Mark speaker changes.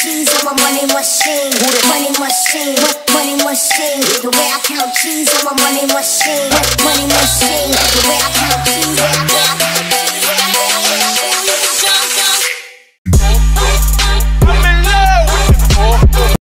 Speaker 1: cheese on my money machine. Money machine, money machine. The way I count cheese on my money machine. Money machine, the way I